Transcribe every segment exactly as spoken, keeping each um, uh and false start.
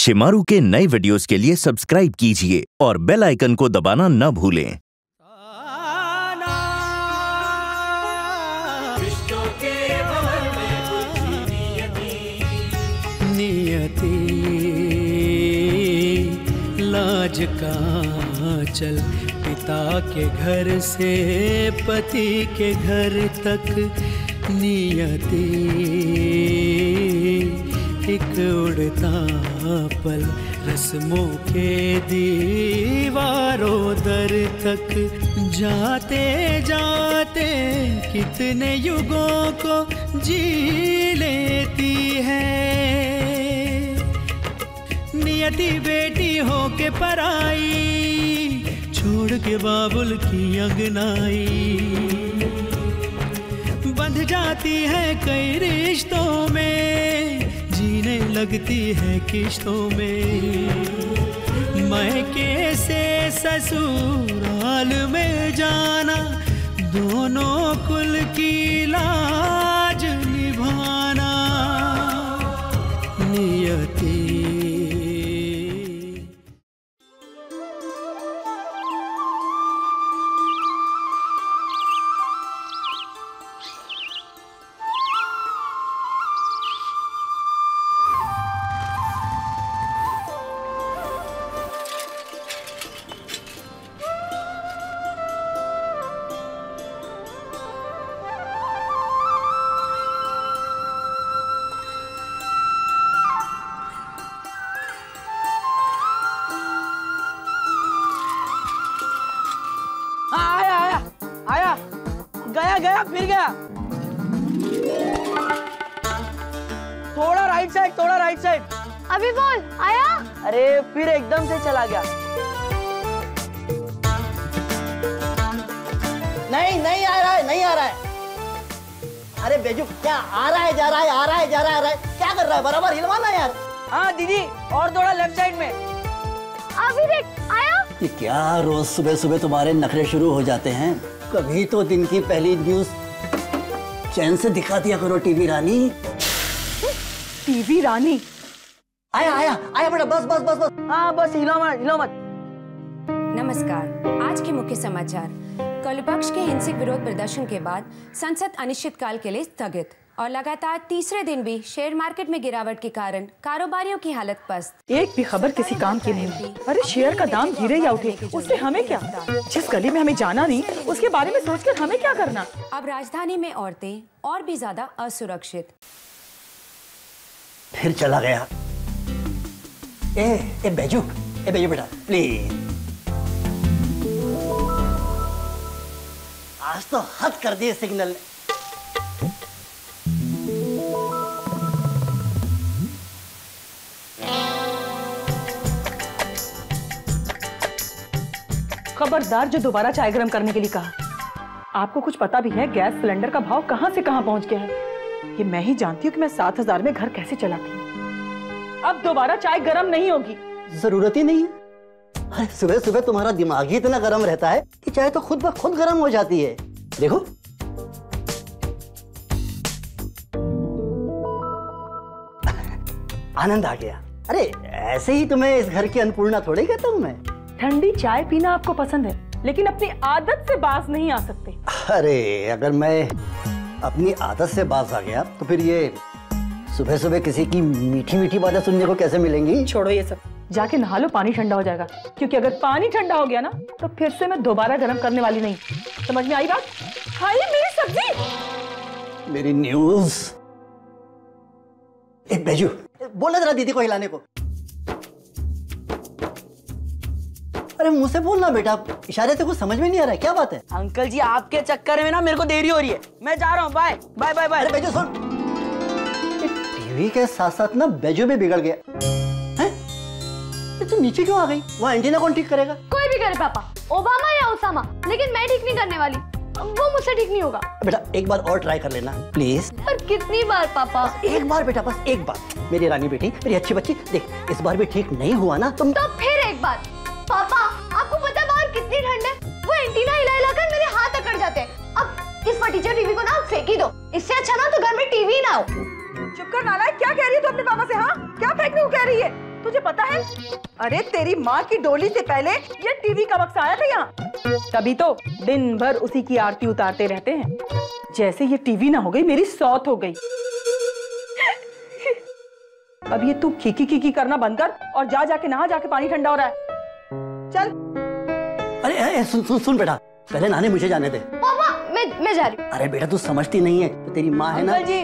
शिमारू के नए वीडियोस के लिए सब्सक्राइब कीजिए और बेल आइकन को दबाना न भूलें। नियति लाज का चल पिता के घर से पति के घर तक, नियति एक उड़ता पल रस्मों के दीवारों दर तक, जाते जाते कितने युगों को जी लेती है। नियति बेटी हो के पराई, छोड़ के बाबुल की अंगनाई, बंध जाती है कई रिश्तों में, जीने लगती है किश्तों में। मायके से ससुराल में जाना, दोनों कुल की लाज निभाना, नियति। गया गया फिर गया, थोड़ा राइट साइड, थोड़ा राइट साइड। अभी बोल, आया? अरे फिर एकदम से चला गया। नहीं नहीं आ रहा है, नहीं आ रहा है। अरे बेजू क्या आ रहा है जा रहा है, आ रहा है जा रहा है, आ रहा है, क्या कर रहा है? बराबर हिलवाना यार। हाँ दीदी, और थोड़ा लेफ्ट साइड में। अभी देख, आया? ये क्या रोज सुबह सुबह तुम्हारे नखरे शुरू हो जाते हैं? कभी तो दिन की पहली न्यूज चैन से दिखा दिया करो टीवी रानी। टीवी रानी? आया आया आया बेटा, बस बस बस बस। हाँ बस, हिलो मत हिलो मत। नमस्कार, आज के मुख्य समाचार। कल विपक्ष के हिंसक विरोध प्रदर्शन के बाद संसद अनिश्चितकाल के लिए स्थगित और लगातार तीसरे दिन भी शेयर मार्केट में गिरावट के कारण कारोबारियों की हालत पस्त। एक भी खबर किसी काम की नहीं। अरे शेयर का दाम गिरे या उठे, उससे हमें क्या? जिस गली में हमें जाना नहीं, उसके बारे में सोचकर हमें क्या करना? अब राजधानी में औरतें और भी ज्यादा असुरक्षित। फिर चला गया। ए ए बेजू, ए बेजू बेटा प्लीज, आज तो हद कर दिए सिग्नल ने। खबरदार जो दोबारा चाय गरम करने के लिए कहा। आपको कुछ पता भी है गैस सिलेंडर का भाव कहां से कहां पहुंच गया है? ये मैं ही जानती हूँ कि मैं सात हजार में घर कैसे चलाती हूँ। अब दोबारा चाय गरम नहीं होगी। जरूरत ही नहीं है। अरे सुबह सुबह तुम्हारा दिमाग ही इतना गर्म रहता है कि चाय तो खुद ब खुद गर्म हो जाती है। देखो आनंद आ गया। अरे ऐसे ही तुम्हें इस घर की अन्नपूर्णा थोड़ी कहता हूँ मैं। ठंडी चाय पीना आपको पसंद है, लेकिन अपनी आदत से बाज नहीं आ सकते। अरे अगर मैं अपनी आदत से बाज आ गया तो फिर ये सुबह सुबह किसी की मीठी मीठी बातें सुनने को कैसे मिलेंगी? छोड़ो ये सब, जाके नहा लो, पानी ठंडा हो जाएगा। क्योंकि अगर पानी ठंडा हो गया ना तो फिर से मैं दोबारा गर्म करने वाली नहीं। समझ में आई बात? हाय मेरी सब्जी, मेरी न्यूज। ए बेजू, बोलना जरा दीदी को हिलाने को। अरे मुंह से बोलना बेटा, इशारे से कुछ समझ में नहीं आ रहा है, क्या बात है? अंकल जी आपके चक्कर में ना मेरे को देरी हो रही है, मैं जा रहा हूँ। Bye bye bye bye. अरे बेजू सुन, टीवी के साथ साथ ना बेजू भी बिगड़ गया है। तू नीचे क्यों आ गई? वहाँ एंटीना कौन ठीक करेगा? कोई भी करे पापा, ओबामा या ओसामा, लेकिन मैं ठीक नहीं करने वाली। वो मुझसे ठीक नहीं होगा। बेटा एक बार और ट्राई कर लेना प्लीज। पर कितनी बार पापा? एक बार बेटा, बस एक बार। मेरी रानी बेटी, मेरी अच्छी बच्ची, देख इस बार भी ठीक नहीं हुआ ना तुम तो फिर एक बार। पापा आपको पता है बाहर कितनी ठंड है? वो एंटीना हिला हिला कर मेरे हाथ अकड़ जाते हैं। अब इस फटीचर टीवी को ना आप फेंक ही दो, इससे अच्छा ना तो घर में टीवी ना हो। चुप कर नालायक, क्या कह रही है तू अपने पापा से? हाँ क्या फेंकने को कह रही है? तुझे पता है, अरे तेरी माँ की डोली से पहले ये टीवी का वक्त आया था यहाँ, तभी तो दिन भर उसी की आरती उतारते रहते हैं। जैसे ये टीवी ना हो गई मेरी सौत हो गई। अब ये तू खीकी खीकी करना बंद कर और जा जाके नहा, जाके पानी ठंडा हो रहा है, चल। अरे, अरे सुन सुन सुन बेटा, पहले नहाने मुझे जाने दे। पापा मैं मैं जा रही हूँ। अरे बेटा तू समझती नहीं है, तो तेरी माँ है ना। अंकल जी,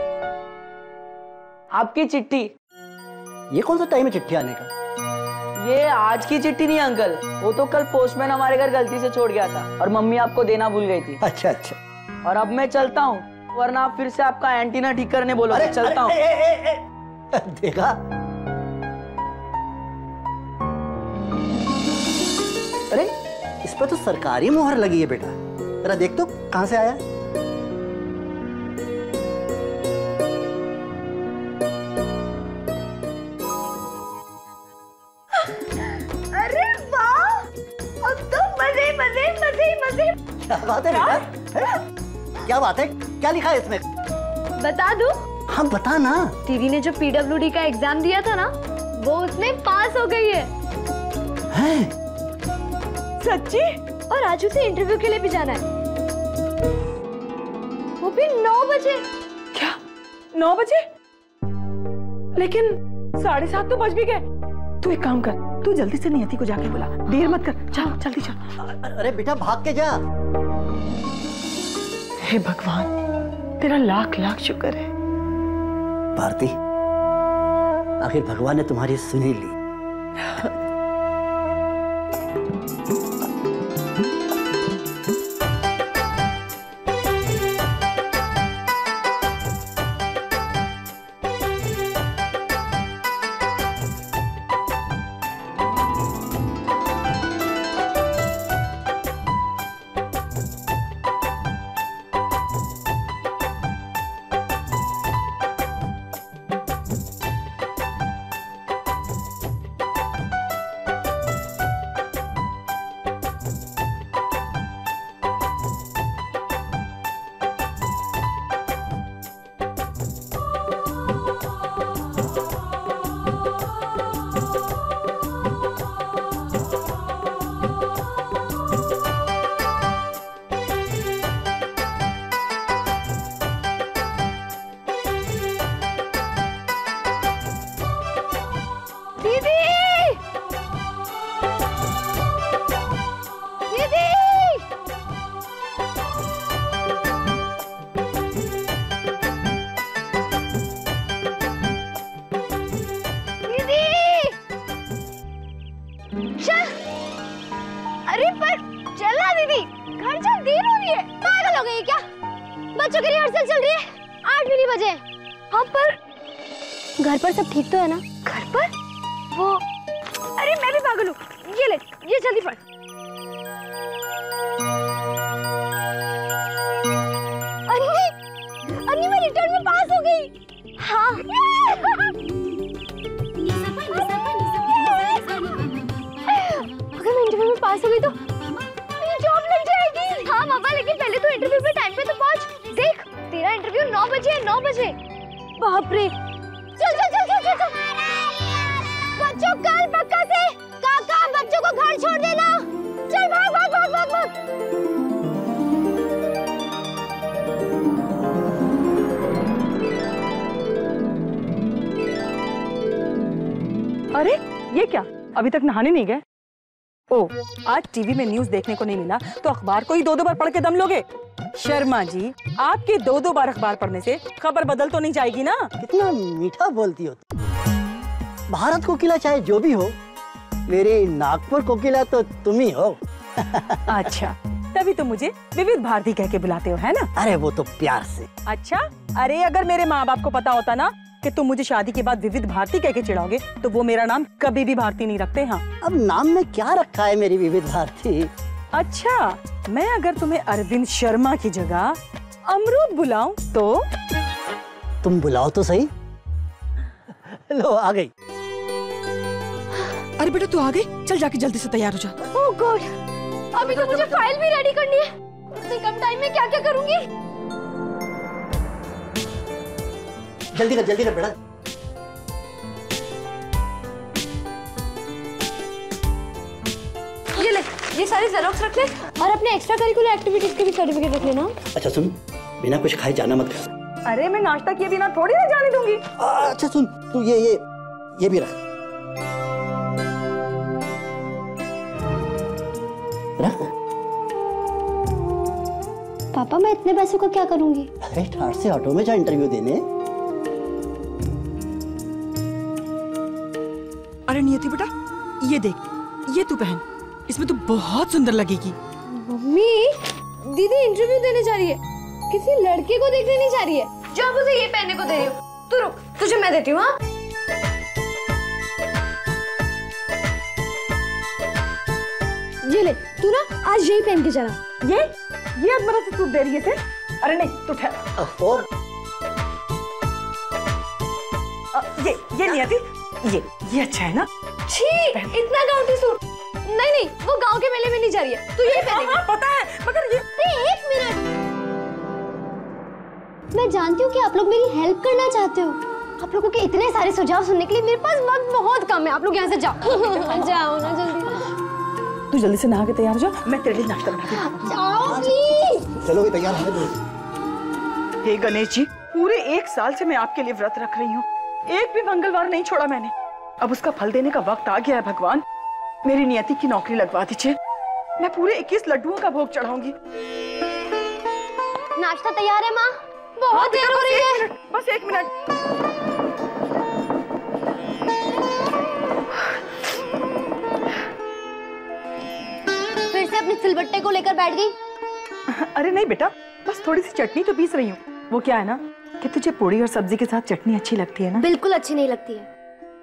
आपकी चिट्ठी। ये कौन सा टाइम है चिट्ठी आने का? ये आज की चिट्ठी नहीं अंकल, वो तो कल पोस्टमैन हमारे घर गलती से छोड़ गया था और मम्मी आपको देना भूल गई थी। अच्छा अच्छा। और अब मैं चलता हूँ, वरना आप फिर से आपका एंटीना ठीक करने बोलोगे। चलता हूँ। देखा, अरे इस पर तो सरकारी मोहर लगी है बेटा, जरा देख तो कहां से आया। अरे वाह, अब तो मजे मजे मजे मजे। क्या बात है बेटा, है? क्या बात है, क्या लिखा है इसमें? बता दूं? हाँ बता ना। टीवी ने जो पीडब्ल्यूडी का एग्जाम दिया था ना, वो उसमें पास हो गई है। हैं? सच्ची? और आज उसे इंटरव्यू के लिए भी जाना है, वो भी नौ बजे। क्या नौ बजे? लेकिन साढ़े सात तो बज भी गए। तू एक काम कर, तू जल्दी से नियति को जाके बुला, देर मत कर, चल जल्दी चल। अरे बेटा भाग के जा। हे भगवान, तेरा लाख लाख शुक्र है। भारती, आखिर भगवान ने तुम्हारी सुनी ली। बच्चों की रिहर्सल चल रही है, आठ भी नहीं बजे। हाँ पर घर पर सब ठीक तो है ना? घर पर वो, अरे मैं भी पागल हूँ, ये ले, ये जल्दी पढ़। अन्नी, अन्नी मैं रिटर्न में पास हो गई। हाँ। अगर मैं इंटरव्यू में पास हो गई तो जॉब लग जाएगी। हाँ पापा, लेकिन पहले तो इंटरव्यू पे टाइम पे तो पहुंच। देख, तेरा इंटरव्यू नौ बजे है, नौ बजे। बाप रे, चल चल चल चल चल। बच्चों कल पक्का से काका बच्चों को घर छोड़ देना। चल भाग भाग भाग भाग भाग। अरे ये क्या, अभी तक नहाने नहीं गए? ओ, आज टीवी में न्यूज़ देखने को नहीं मिला तो अखबार को ही दो दो बार पढ़ के दम लोगे? शर्मा जी, आपके दो दो बार अखबार पढ़ने से खबर बदल तो नहीं जाएगी ना? कितना मीठा बोलती हो तुम। भारत कोकिला चाहे जो भी हो, मेरी नागपुर कोकिला तो तुम ही हो। अच्छा, तभी तो मुझे विविध भारती कह के बुलाते हो, है ना? अरे वो तो प्यार से। अच्छा, अरे अगर मेरे माँ बाप को पता होता ना कि तुम मुझे शादी के बाद विविध भारती कह के चिढ़ाओगे तो वो मेरा नाम कभी भी भारती नहीं रखते। हाँ, अब नाम में क्या रखा है मेरी विविध भारती? अच्छा, मैं अगर तुम्हें अरविंद शर्मा की जगह अमरूद बुलाऊं तो? तुम बुलाओ तो सही। लो आ गई। अरे बेटा तू आ गई, चल जाके जल्दी से तैयार हो जा। ओह गॉड, अभी तो मुझे फाइल भी रेडी करनी है। इतने कम टाइम में क्या क्या करूंगी? जल्दी कर जल्दी कर बेटा। ये सारे जेरोक्स रख ले और अपने एक्स्ट्रा करिकुलर एक्टिविटीज के भी सर्टिफिकेट रख लेना। अच्छा सुन, बिना कुछ खाए जाना मत कर। अरे मैं नाश्ता किए बिना थोड़ी ना जाने दूंगी। अच्छा सुन, तू ये ये ये भी रख रख। पापा मैं इतने पैसों का क्या करूंगी? अरे ठाट से ऑटो में जा इंटरव्यू देने। अरे नियति बेटा, ये देख, ये तू पहन, इसमें तो बहुत सुंदर लगेगी। मम्मी, दीदी इंटरव्यू देने जा रही है, किसी लड़के को देखने नहीं जा रही है जो आप उसे ये पहनने को दे रही हो। तू रुक, तुझे मैं देती हूँ। हाँ ये ले, तू ना आज यही पहन के चला। ये ये अब मेरा से सूट दे रही है से? अरे नहीं, तू ठहर। और ये ये नियति, ये ये अच्छा है ना? छी, इतना गाउटी सूट। नहीं नहीं, वो गांव के मेले में नहीं जा रही है, तू यही पहनेगी। हाँ, पता है, मगर ये एक मिनट, मैं जानती हूँ कि आप लोग मेरी हेल्प करना चाहते हो। आप लोगों के इतने सारे सुझाव सुनने के लिए मेरे पास वक्त बहुत कम है। आप लोग यहाँ से जाओ। जाओ ना जल्दी। तू जल्दी से नहा के तैयार हो जा, मैं तेरे लिए नाश्ता बनाती हूँ। जाओ प्लीज। चलो तैयार होने दो। हे गणेश जी, पूरे एक साल से मैं आपके लिए व्रत रख रही हूँ, एक भी मंगलवार नहीं छोड़ा मैंने। अब उसका फल देने का वक्त आ गया है। भगवान, मेरी नियति की नौकरी लगवा दीजिए, मैं पूरे इक्कीस लड्डुओं का भोग चढ़ाऊंगी। नाश्ता तैयार है माँ, बहुत देर हो रही है। बस एक मिनट। फिर से अपने सिलबट्टे को लेकर बैठ गई? अरे नहीं बेटा, बस थोड़ी सी चटनी तो पीस रही हूँ। वो क्या है ना कि तुझे पूरी और सब्जी के साथ चटनी अच्छी लगती है ना? बिल्कुल अच्छी नहीं लगती है।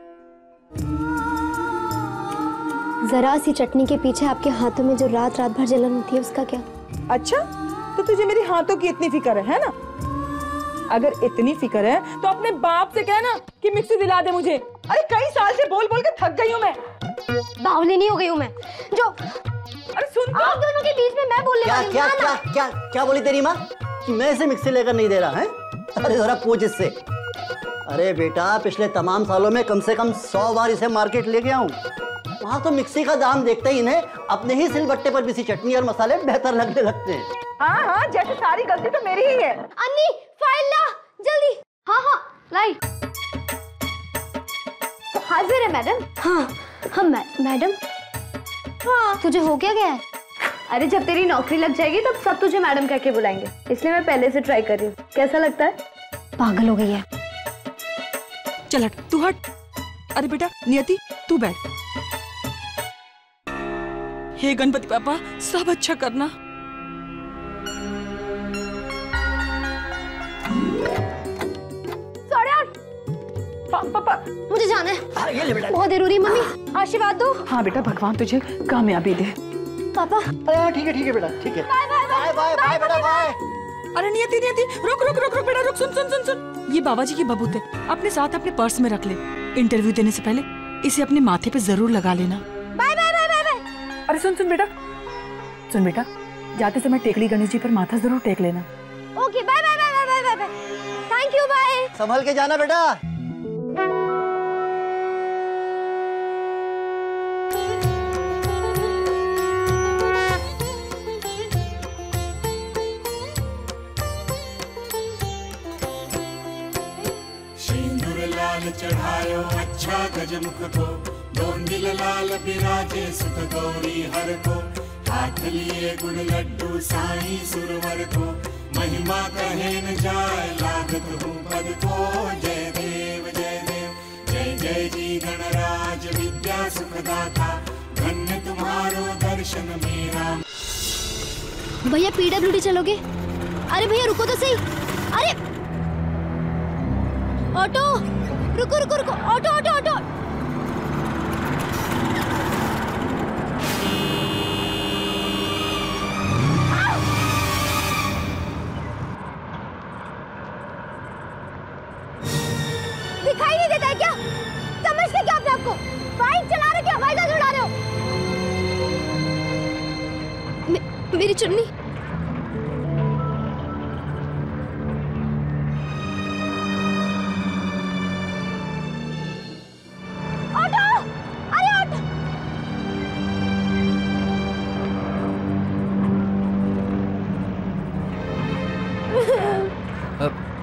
जरा सी चटनी के पीछे आपके हाथों में जो रात रात भर जलन होती है, उसका क्या? अच्छा, तो तुझे मेरे हाथों की इतनी फिक्र है, है ना? अगर इतनी फिक्र है तो अपने बाप से कहना कि मिक्सी दिला दे मुझे। अरे कई साल से बोल बोल के थक गई हूँ मैं। बावली नहीं हो गई हूँ मैं जो। अरे सुन तो। आप दोनों के बीच में मैं बोलने क्या वाली हूँ। क्या क्या क्या क्या बोली तेरी माँ कि मैं इसे मिक्सी लेकर नहीं दे रहा है? अरे जरा पूछ इससे। अरे बेटा, पिछले तमाम सालों में कम से कम सौ बार इसे मार्केट ले गया हूँ। वहाँ तो मिक्सी का दाम देखते ही इन्हें अपने ही सिलबट्टे पर पिसी चटनी और मसाले बेहतर लगने लगते हैं। हाँ हाँ, जैसे सारी गलती तो मेरी ही है। अन्नी, फाइल ला जल्दी। हाँ हाँ लाई। हाजिर है मैडम। हाँ हाँ मै, मैडम। हाँ तुझे हो क्या गया है? अरे जब तेरी नौकरी लग जाएगी तब सब तुझे मैडम कह के बुलाएंगे, इसलिए मैं पहले से ट्राई कर रही हूँ। कैसा लगता है? पागल हो गई है। चल हट, तू हट। अरे बेटा नियति, तू बैठ। हे गणपति पापा, सब अच्छा करना। साढ़े आठ। पा, पापा मुझे जाना है। हाँ, ये ले बेटा। बहुत देर हो रही है मम्मी, आशीर्वाद दो। हाँ बेटा, भगवान तुझे कामयाबी दे। पापा अरे हाँ ठीक है ठीक है बेटा, ठीक है। Bye bye bye bye bye बेटा बाय। अरे नियति नियति, रुक रुक रुक रुक बेटा, रुक। सुन सुन सुन सुन, ये बाबा जी की बबूत है, अपने साथ अपने पर्स में रख ले। इंटरव्यू देने से पहले इसे अपने माथे पे जरूर लगा लेना। Bye bye bye bye bye. अरे सुन सुन बेटा, सुन बेटा, जाते समय टेकड़ी गणेश जी पर माथा जरूर टेक लेना। Okay bye bye bye bye bye bye. Thank you, bye. संभल के जाना बेटा। चढ़ायो अच्छा गजमुख को, डोंडिल लाल बिराजे सुत गौरी हर को, हाथ लिए गुड़ लड्डू साईं सुरवर को, महिमा कहे न जाए लागत हूँ पद को। जय देव जय देव जय जय जी गणराज विद्या सुखदाता, धन्य तुम्हारो दर्शन मेरा। भैया पीडब्ल्यूडी चलोगे? अरे भैया रुको तो सही। अरे ऑटो, रुको रुको रुको, ऑटो ऑटो ऑटो। दिखाई नहीं देता है क्या? समझते क्या अपने आपको? बाइक चला रहे क्या हवाई जहाज उड़ा रहे हो? मे, मेरी चुन्नी।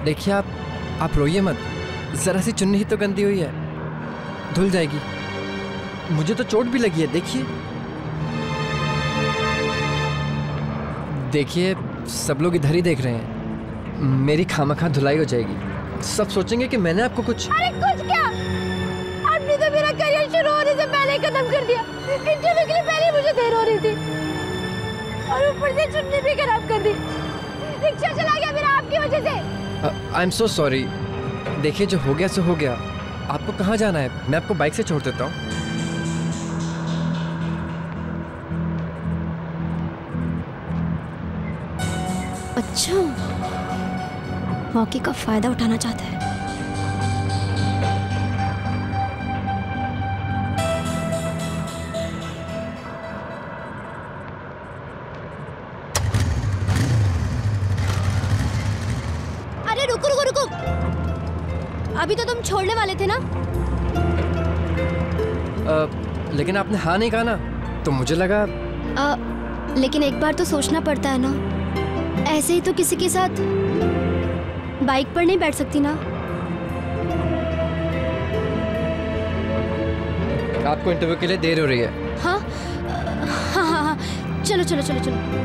देखिए आप आप रोइए मत, जरा सी चुन्नी ही तो गंदी हुई है, धुल जाएगी। मुझे तो चोट भी लगी है, देखिए देखिए सब लोग इधर ही देख रहे हैं। मेरी खामखा धुलाई हो जाएगी, सब सोचेंगे कि मैंने आपको कुछ। अरे कुछ क्या, आपने तो मेरा करियर शुरू होने से पहले खत्म कर दिया। इंटरव्यू के लिए पहले मुझे देर हो रही थी और ऊपर से चुन्नी भी खराब कर दी। रिक्शा चला गया मेरा आपकी वजह से। I am so sorry. देखिए जो हो गया सो हो गया। आपको कहाँ जाना है? मैं आपको बाइक से छोड़ देता हूँ। अच्छा, मौके का फायदा उठाना चाहता है। अरे रुको रुको रुको, अभी तो तुम छोड़ने वाले थे ना? आ, लेकिन आपने हाँ नहीं कहा ना, तो मुझे लगा। आ, लेकिन एक बार तो सोचना पड़ता है ना, ऐसे ही तो किसी के साथ बाइक पर नहीं बैठ सकती ना। आपको इंटरव्यू के लिए देर हो रही है। हाँ हाँ हाँ हाँ, चलो चलो चलो चलो।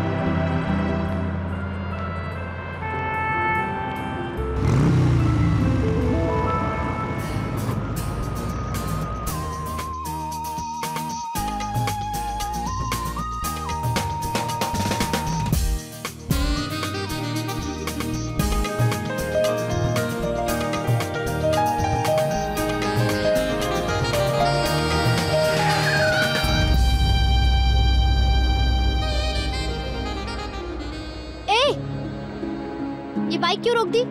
बाइक क्यों रोक दी?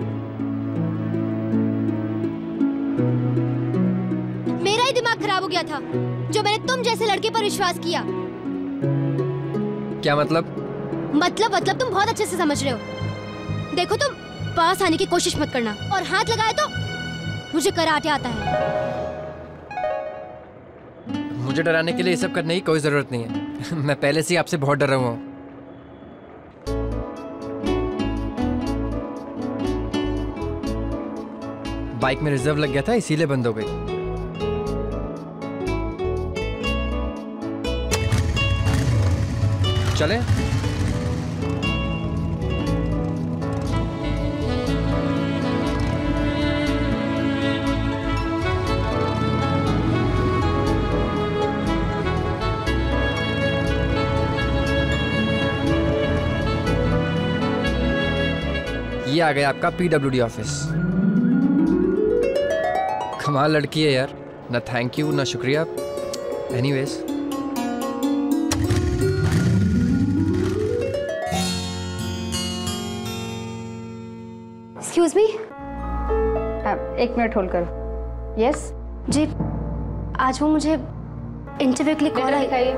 मेरा ही दिमाग खराब हो गया था जो मैंने तुम जैसे लड़के पर विश्वास किया। क्या मतलब? मतलब मतलब तुम बहुत अच्छे से समझ रहे हो। देखो तुम पास आने की कोशिश मत करना, और हाथ लगाए तो मुझे कराटे आता है। मुझे डराने के लिए ये सब करने की कोई जरूरत नहीं है। मैं पहले से ही आपसे बहुत डरा हुआ हूँ। बाइक में रिजर्व लग गया था, इसीलिए बंद हो गई। चलें? ये आ गया आपका पीडब्ल्यूडी ऑफिस। कमाल लड़की है यार, ना थैंक यू ना शुक्रिया। एनीवेज, एक्सक्यूज मी, एक मिनट होल्ड करो। यस जी, आज वो मुझे इंटरव्यू के लिए कॉल आई।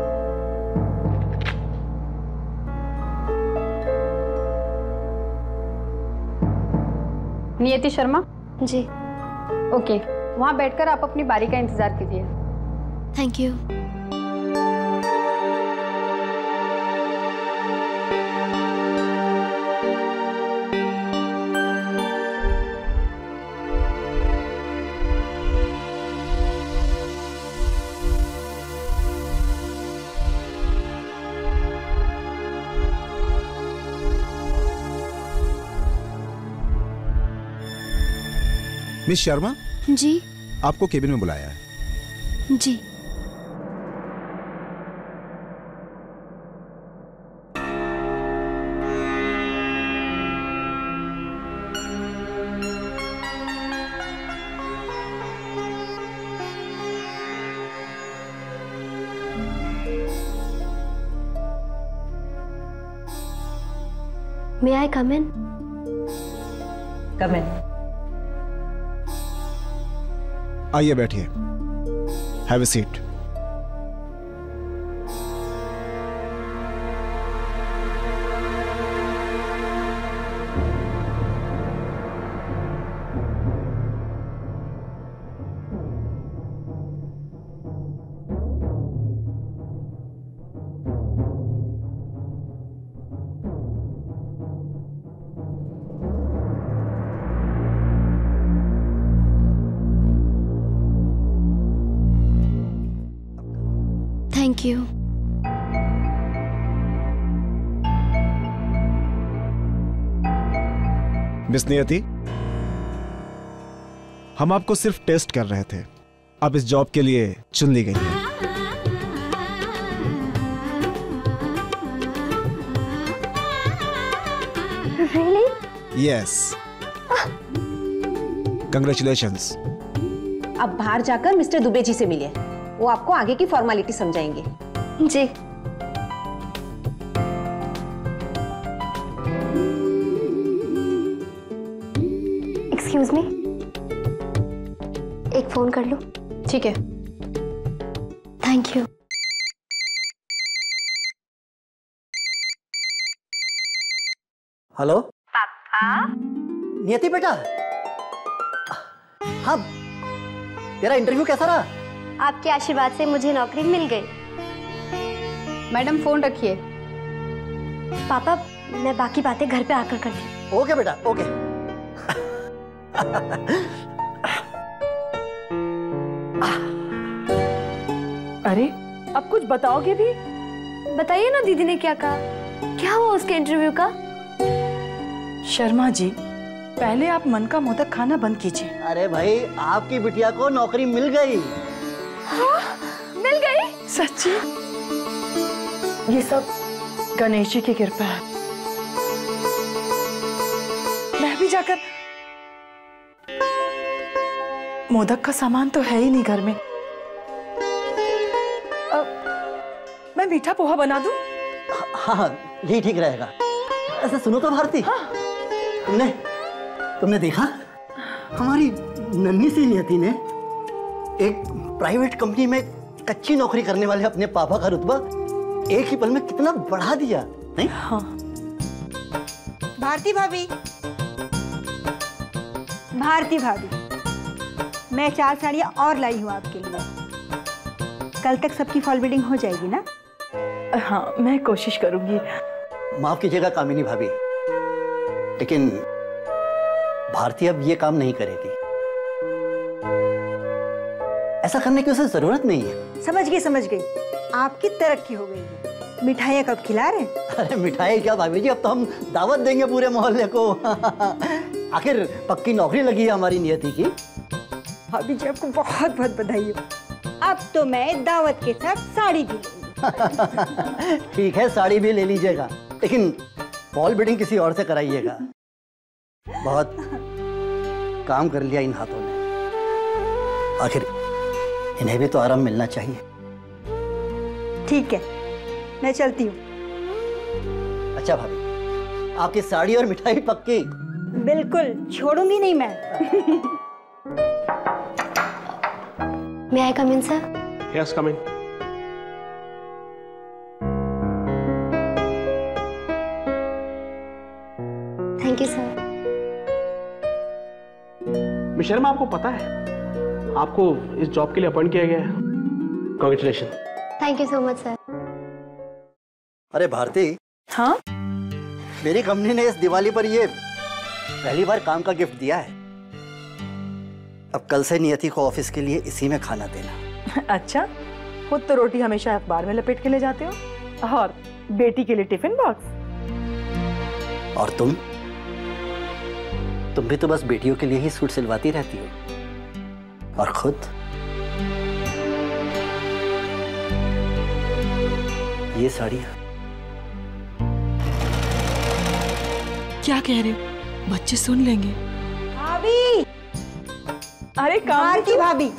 नियति शर्मा जी। ओके, वहाँ बैठकर आप अपनी बारी का इंतजार कीजिए। Thank you. Miss Sharma ji, आपको केबिन में बुलाया है। जी। May I come in? Come in. आइए बैठिए। Have a seat. Thank you. Miss Niyati, हम आपको सिर्फ टेस्ट कर रहे थे। आप इस जॉब के लिए चुन ली गई हैं। Really? Yes. Congratulations. अब बाहर जाकर मिस्टर दुबे जी से मिलिए, वो आपको आगे की फॉर्मेलिटी समझाएंगे। जी। एक्सक्यूज मी, एक फोन कर लो। ठीक है। Thank you. हेलो पापा। नियति बेटा, हाँ तेरा इंटरव्यू कैसा रहा? आपके आशीर्वाद से मुझे नौकरी मिल गई। मैडम फोन रखिए। पापा, मैं बाकी बातें घर पे आकर करती हूँ। ओके बेटा, ओके। अरे अब कुछ बताओगे भी? बताइए ना, दीदी ने क्या कहा? क्या हुआ उसके इंटरव्यू का? शर्मा जी, पहले आप मन का मोदक खाना बंद कीजिए। अरे भाई, आपकी बिटिया को नौकरी मिल गई। हाँ, मिल गई? सच्ची? ये सब गणेश जी की कृपा है। मैं भी जाकर, मोदक का सामान तो है ही नहीं घर में। अब मैं मीठा पोहा बना दूं? हाँ, यही ठीक रहेगा। ऐसे सुनो तो भारती, हाँ। तुमने तुमने देखा, हमारी नन्ही सी नियति ने एक प्राइवेट कंपनी में कच्ची नौकरी करने वाले अपने पापा का रुतबा एक ही पल में कितना बढ़ा दिया, नहीं? हाँ। भारती भाभी, भारती भाभी, मैं चार साड़ियाँ और लाई हूँ आपके लिए। कल तक सबकी फॉल बिल्डिंग हो जाएगी ना? हाँ, मैं कोशिश करूंगी। माफ कीजिएगा कामिनी भाभी, लेकिन भारती अब ये काम नहीं करेगी। ऐसा करने की उसे जरूरत नहीं है। समझ गई, समझ गई। आपकी तरक्की हो गई है। मिठाइयाँ कब खिला रहे? अरे मिठाई क्या भाभी जी, अब तो हम दावत देंगे पूरे मोहल्ले को। आखिर पक्की नौकरी लगी है हमारी नियति की। भाभी जी, आपको बहुत बहुत बधाई हो। अब तो मैं दावत के साथ साड़ी भी लूंगी। ठीक है, साड़ी भी ले लीजिएगा, लेकिन फॉल बिल्डिंग किसी और से कराइएगा। बहुत काम कर लिया इन हाथों ने, आखिर इन्हें भी तो आराम मिलना चाहिए। ठीक है, मैं चलती हूँ। अच्छा भाभी, आपकी साड़ी और मिठाई पक्की? बिल्कुल, छोड़ूंगी नहीं मैं। May I come in, sir? Yes, come in. Thank you, sir. Miss Sharma, आपको पता है आपको इस जॉब के लिए अपॉइंट किया गया है। Congratulation. Thank you so much, sir. अरे भारती, हाँ? मेरी कंपनी ने इस दिवाली पर ये पहली बार काम का गिफ्ट दिया है। अब कल से नियति को ऑफिस के लिए इसी में खाना देना। अच्छा, खुद तो रोटी हमेशा अखबार में लपेट के ले जाते हो, और बेटी के लिए टिफिन बॉक्स। और तुम तुम भी तो बस बेटियों के लिए ही सूट सिलवाती रहती हो, और खुद ये साड़ियाँ। क्या कह रहे हो? बच्चे सुन लेंगे। भाभी, अरे भारती भाभी,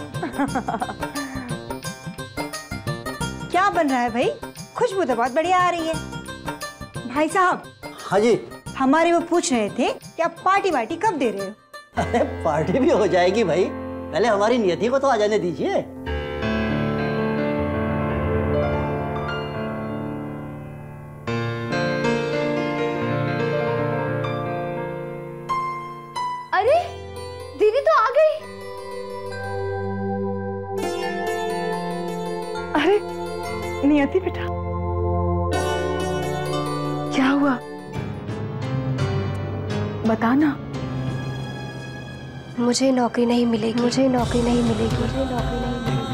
क्या बन रहा है भाई? खुशबू तो बहुत बढ़िया आ रही है। भाई साहब। हाँ जी। हमारे वो पूछ रहे थे कि आप पार्टी वार्टी कब दे रहे हो? अरे पार्टी भी हो जाएगी भाई, पहले हमारी नियति को तो आ जाने दीजिए। अरे दीदी तो आ गई। अरे नियति बेटा, क्या हुआ? बताना। मुझे नौकरी नहीं मिलेगी। मुझे नौकरी नहीं मिलेगी। मुझे नौकरी नहीं मिलेगी।